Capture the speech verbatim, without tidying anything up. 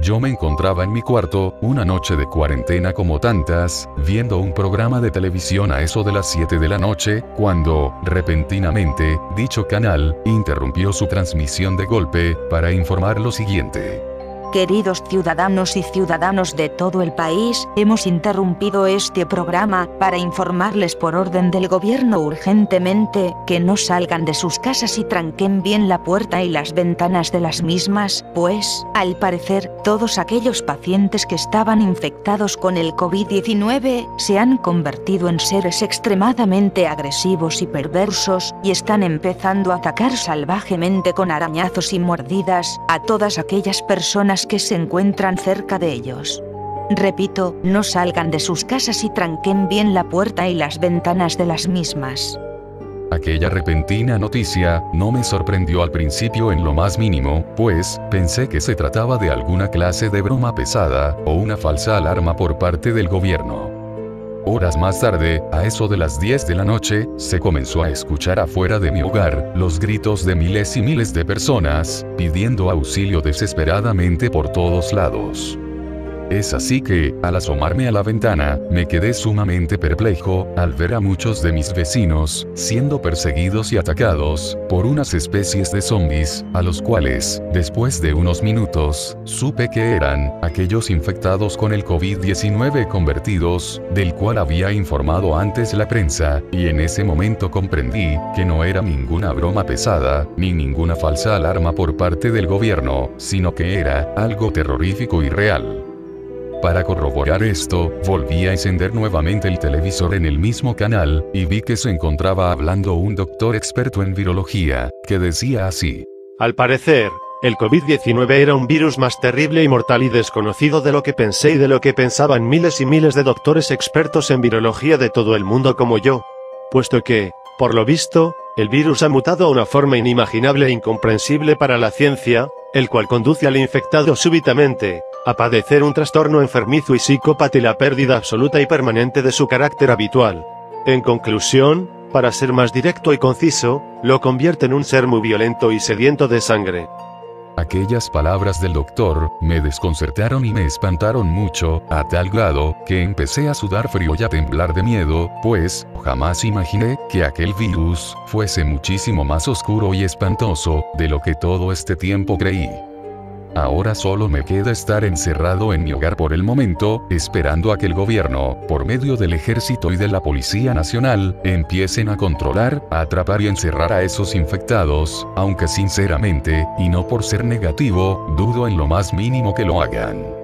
Yo me encontraba en mi cuarto, una noche de cuarentena como tantas, viendo un programa de televisión a eso de las siete de la noche, cuando, repentinamente, dicho canal, interrumpió su transmisión de golpe, para informar lo siguiente. Queridos ciudadanos y ciudadanos de todo el país, hemos interrumpido este programa para informarles por orden del gobierno urgentemente que no salgan de sus casas y tranquen bien la puerta y las ventanas de las mismas, pues, al parecer, todos aquellos pacientes que estaban infectados con el COVID diecinueve se han convertido en seres extremadamente agresivos y perversos, y están empezando a atacar salvajemente con arañazos y mordidas a todas aquellas personas que se encuentran cerca de ellos. Repito, no salgan de sus casas y tranquen bien la puerta y las ventanas de las mismas. Aquella repentina noticia no me sorprendió al principio en lo más mínimo, pues pensé que se trataba de alguna clase de broma pesada o una falsa alarma por parte del gobierno. Horas más tarde, a eso de las diez de la noche, se comenzó a escuchar afuera de mi hogar los gritos de miles y miles de personas, pidiendo auxilio desesperadamente por todos lados. Es así que, al asomarme a la ventana, me quedé sumamente perplejo, al ver a muchos de mis vecinos, siendo perseguidos y atacados, por unas especies de zombies, a los cuales, después de unos minutos, supe que eran, aquellos infectados con el COVID diecinueve convertidos, del cual había informado antes la prensa, y en ese momento comprendí, que no era ninguna broma pesada, ni ninguna falsa alarma por parte del gobierno, sino que era, algo terrorífico y real. Para corroborar esto, volví a encender nuevamente el televisor en el mismo canal, y vi que se encontraba hablando un doctor experto en virología, que decía así. Al parecer, el COVID diecinueve era un virus más terrible y mortal y desconocido de lo que pensé y de lo que pensaban miles y miles de doctores expertos en virología de todo el mundo como yo. Puesto que, por lo visto, el virus ha mutado a una forma inimaginable e incomprensible para la ciencia, el cual conduce al infectado súbitamente a padecer un trastorno enfermizo y psicópata y la pérdida absoluta y permanente de su carácter habitual. En conclusión, para ser más directo y conciso, lo convierte en un ser muy violento y sediento de sangre. Aquellas palabras del doctor me desconcertaron y me espantaron mucho, a tal grado que empecé a sudar frío y a temblar de miedo, pues jamás imaginé que aquel virus fuese muchísimo más oscuro y espantoso de lo que todo este tiempo creí. Ahora solo me queda estar encerrado en mi hogar por el momento, esperando a que el gobierno, por medio del ejército y de la Policía Nacional, empiecen a controlar, a atrapar y encerrar a esos infectados, aunque sinceramente, y no por ser negativo, dudo en lo más mínimo que lo hagan.